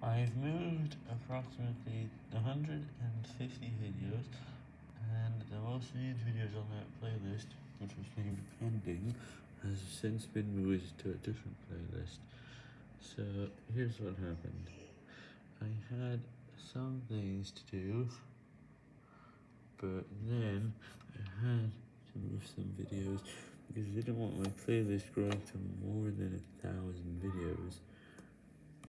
I've moved approximately 150 videos, and the most viewed videos on that playlist, which was named Pending, has since been moved to a different playlist. So here's what happened. I had some things to do, but then I had to move some videos because I didn't want my playlist growing to more than 1,000 videos.